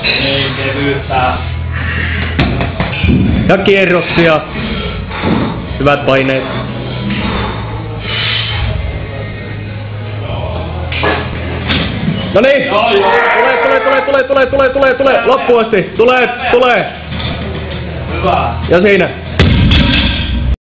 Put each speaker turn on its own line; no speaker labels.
Niin, kevyyttä.
Ja kierroksia. Hyvät paineet. No niin! Tule! Loppuun asti! Tule!
Hyvä.
Ja siinä.